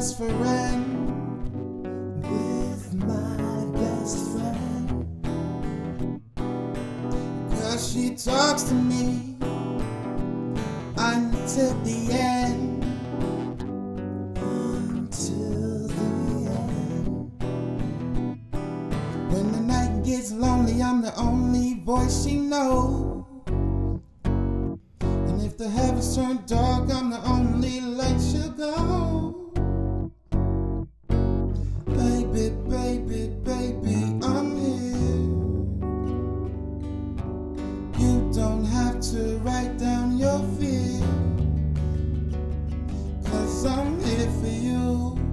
best friend. With my best friend. 'Cause she talks to me until the end. Until the end. When the night gets lonely, I'm the only voice she knows. And if the heavens turn dark, I'm the only light she'll go. Baby, baby, baby, I'm here. You don't have to write down your fear, 'cause I'm here for you.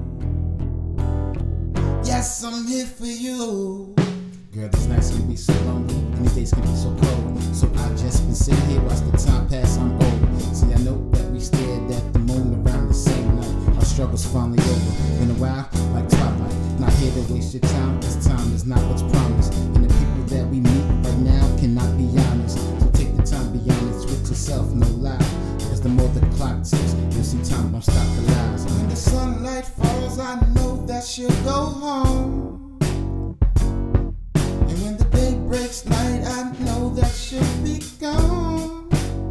Yes, I'm here for you. Girl, these nights can be so lonely, and these days can be so cold. So I've just been sitting here, watch the time pass, I'm old. See, I know that we stared at the moon around the same night. Our struggle's finally over. Been a while, like twilight. Not here to waste your time, cause time is not what's promised. And the people that we meet right now cannot be honest. So take the time, be honest with yourself, no lie. Cause the more the clock ticks, you'll see time don't stop the lies. When the sunlight falls, I know that she'll go home. And when the day breaks night, I know that she'll be gone.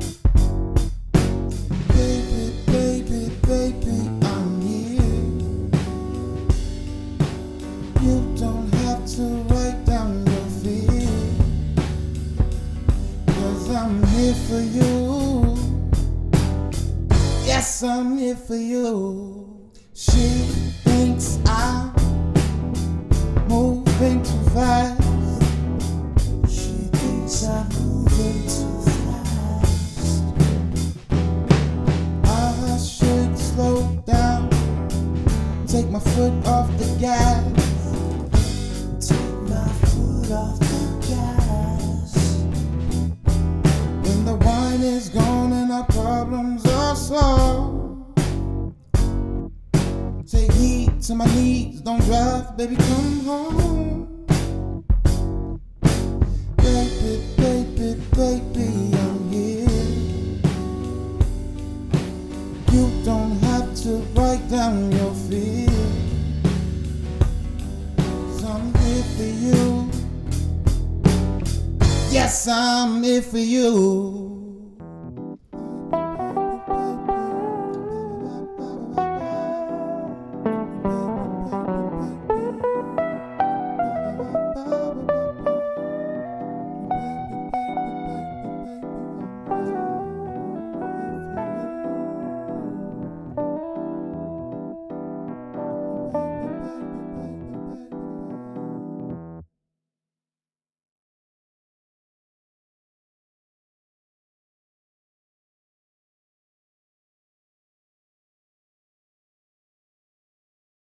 Baby, baby, baby, I'm here. You don't have to write down your fear, 'cause I'm here for you. Yes, I'm here for you. She thinks I'm moving too fast. She thinks I'm moving too fast. I should slow down, take my foot off the gas. Take my foot off the gas. When the wine is gone and our problems are solved, take heed to my needs, don't drive, baby, come home. Baby, baby, baby, I'm here. You don't have to write down your fear, 'cause I'm here for you. Yes, I'm here for you.